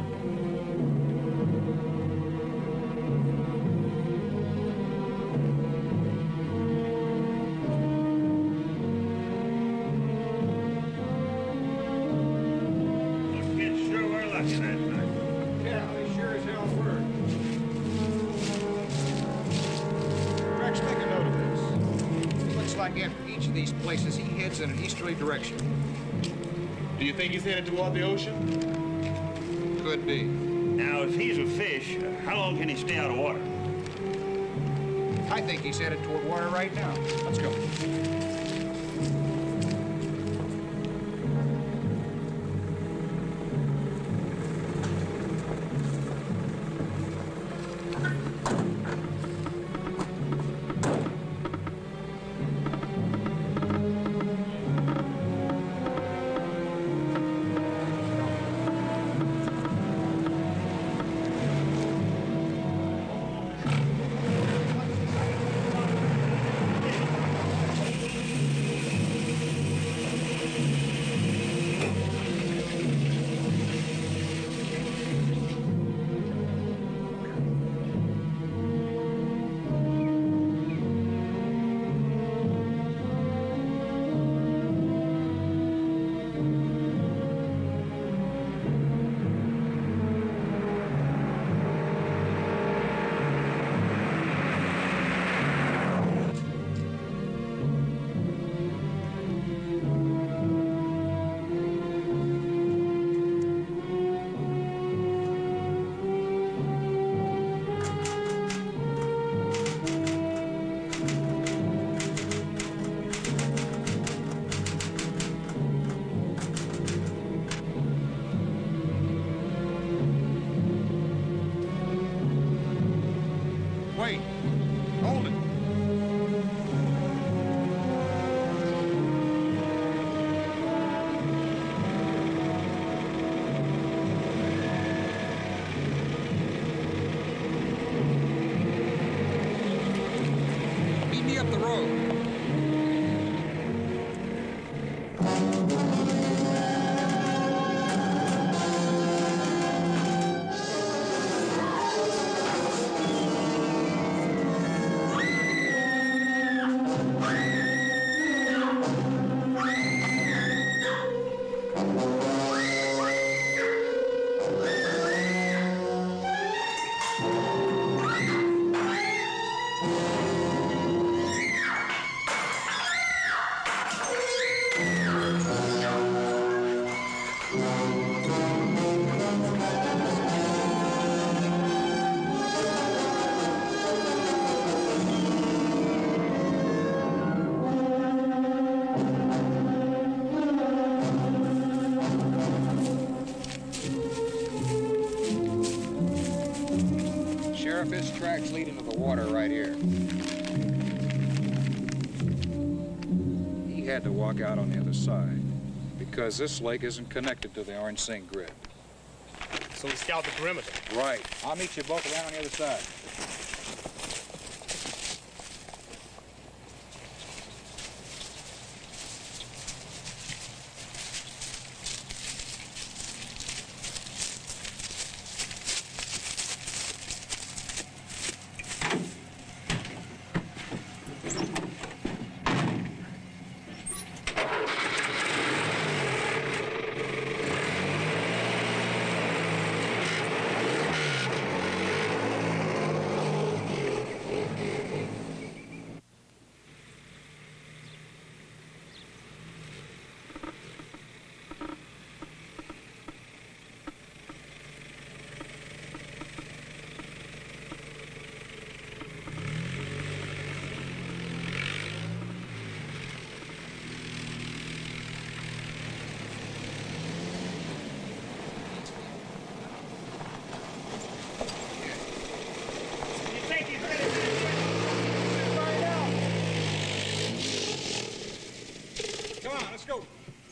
Looks good, sure we're lucky that night. Yeah, they sure as hell were. Rex, make a note of this. Looks like after each of these places, he heads in an easterly direction. Do you think he's headed toward the ocean? Could be. Now, if he's a fish, how long can he stay out of water? I think he's headed toward water right now. Let's go. This track's leading to the water right here. He had to walk out on the other side because this lake isn't connected to the Orange Sink grid. So we scout the perimeter. Right. I'll meet you both around on the other side. Let's go.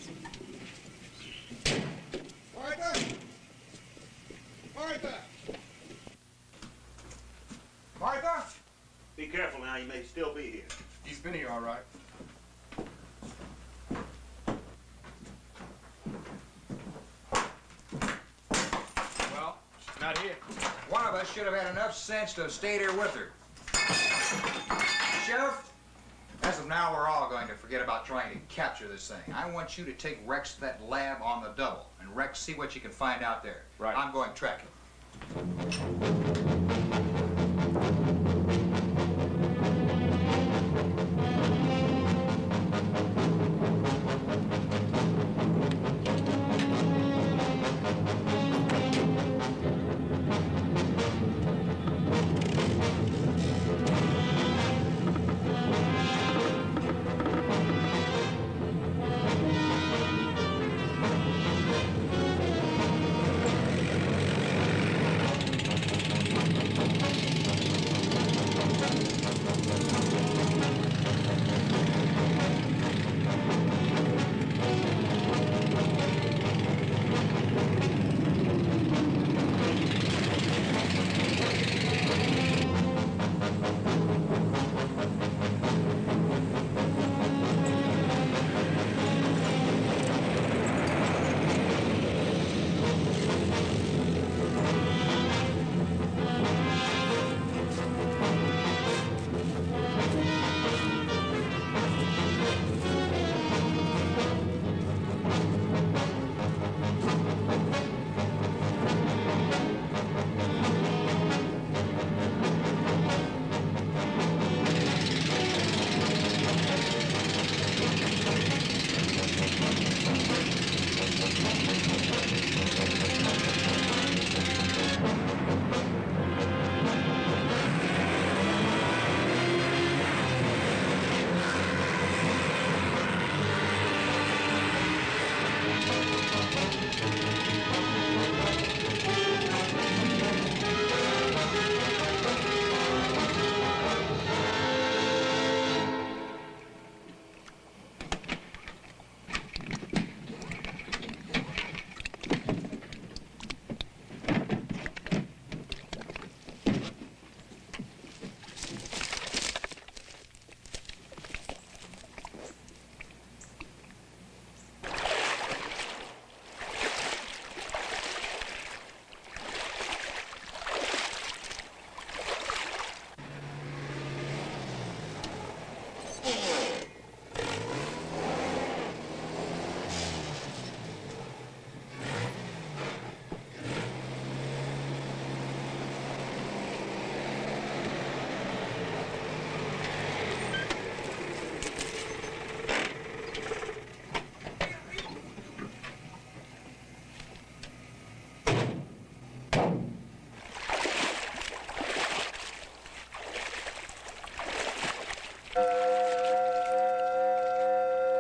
Martha! Martha! Martha! Be careful now, you may still be here. He's been here all right. Well, she's not here. One of us should have had enough sense to have stayed here with her. Sheriff? As of now, we're all going to forget about trying to capture this thing. I want you to take Rex to that lab on the double. And Rex, see what you can find out there. Right. I'm going tracking.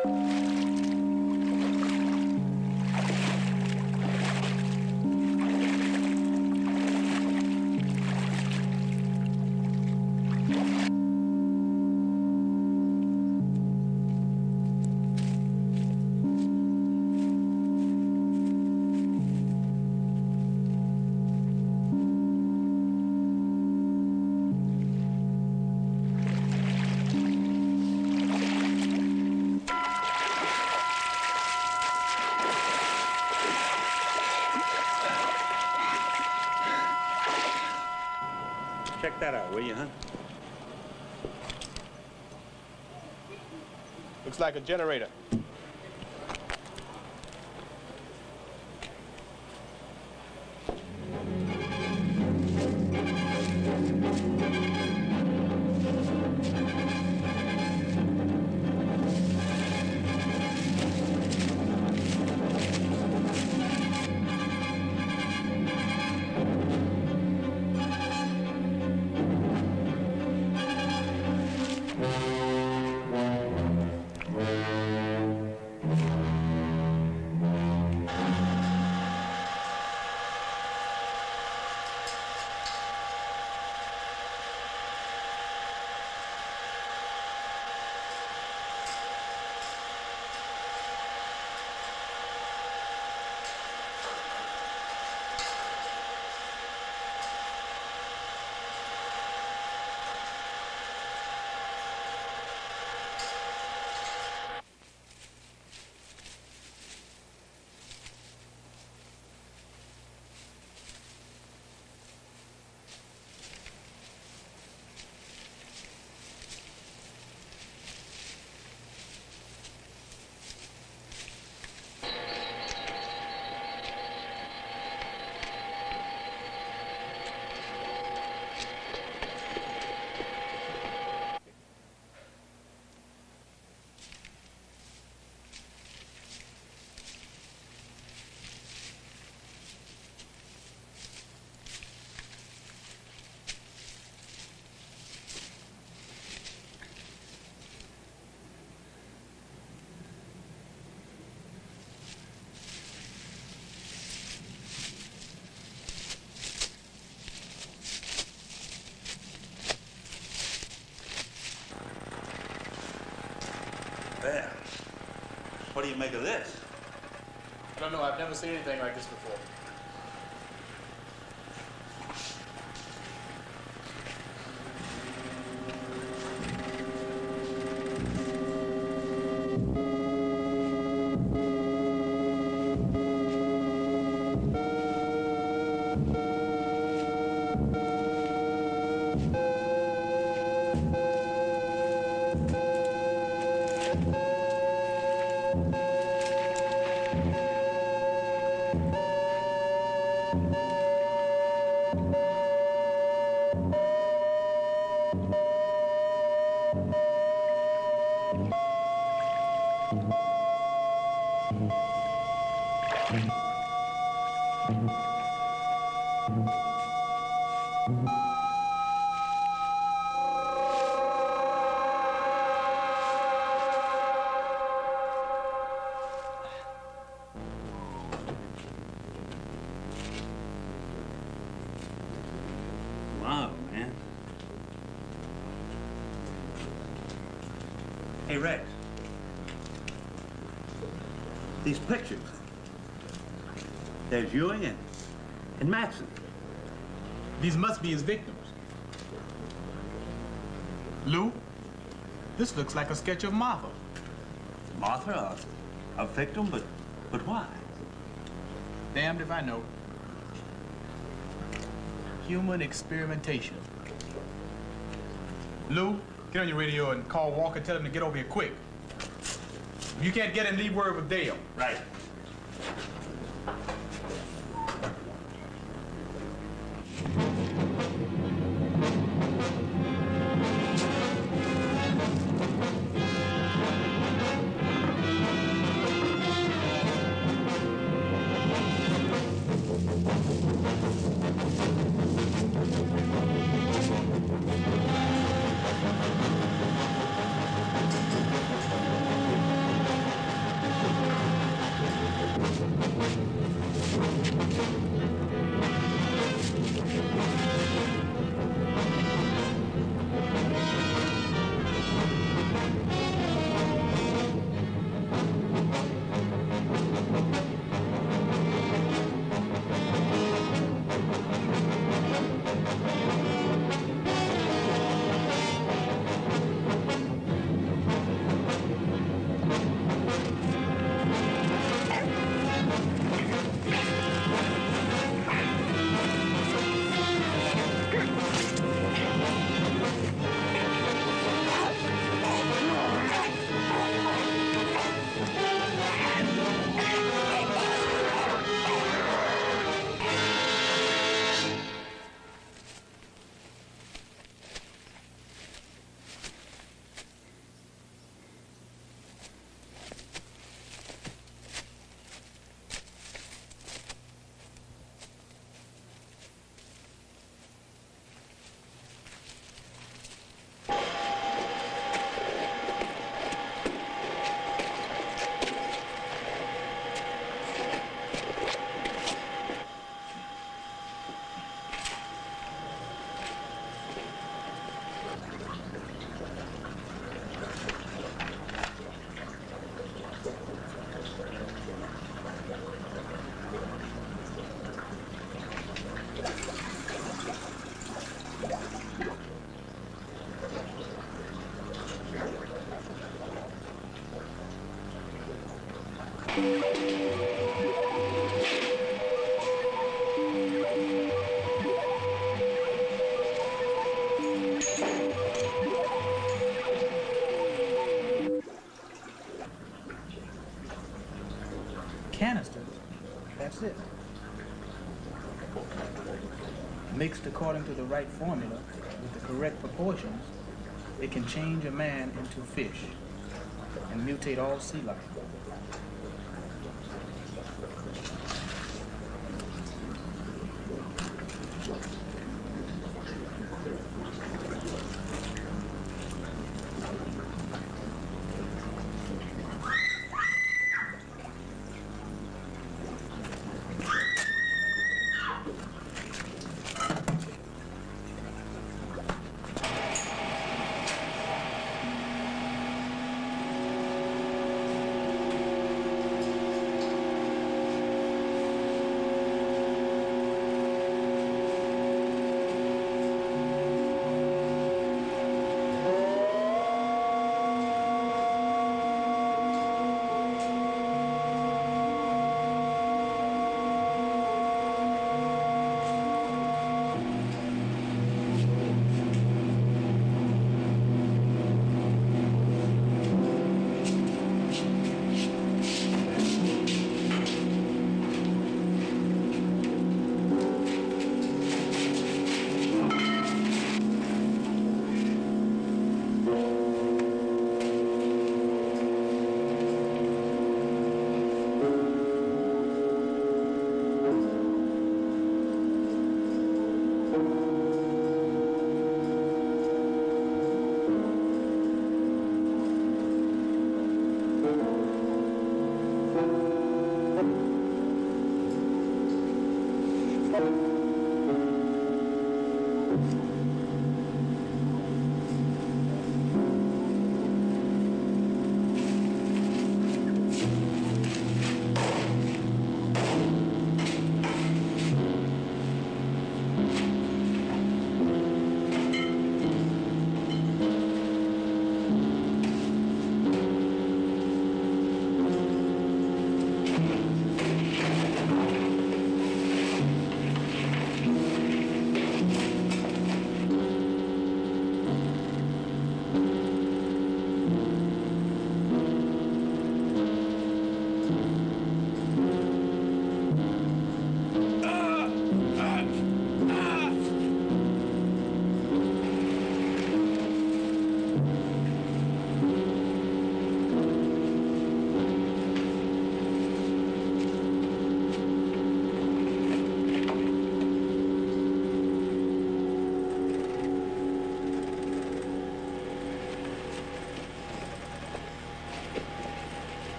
Check that out, will you, huh? Looks like a generator. There. What do you make of this? I don't know. I've never seen anything like this before. Wow, man. Hey, Rex. These pictures. There's Ewing and, and Matson. These must be his victims. Lou, this looks like a sketch of Martha. Martha, a, a victim, but, but why? Damned if I know. Human experimentation. Lou, get on your radio and call Walker, tell him to get over here quick. If you can't get him, leave word with Dale. Right. Canister. That's it. Mixed according to the right formula with the correct proportions, it can change a man into fish and mutate all sea life.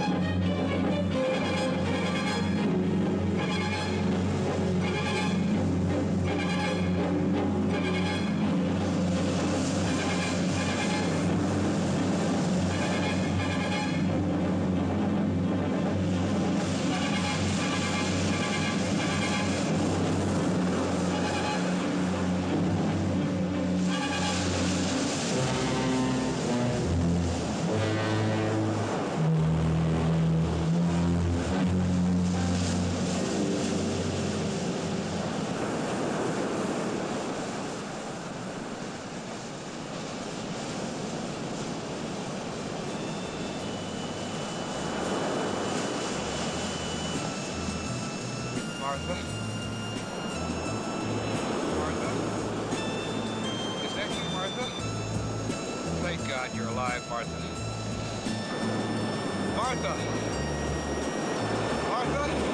Martha? Martha? Is that you, Martha? Thank God you're alive, Martha. Martha! Martha!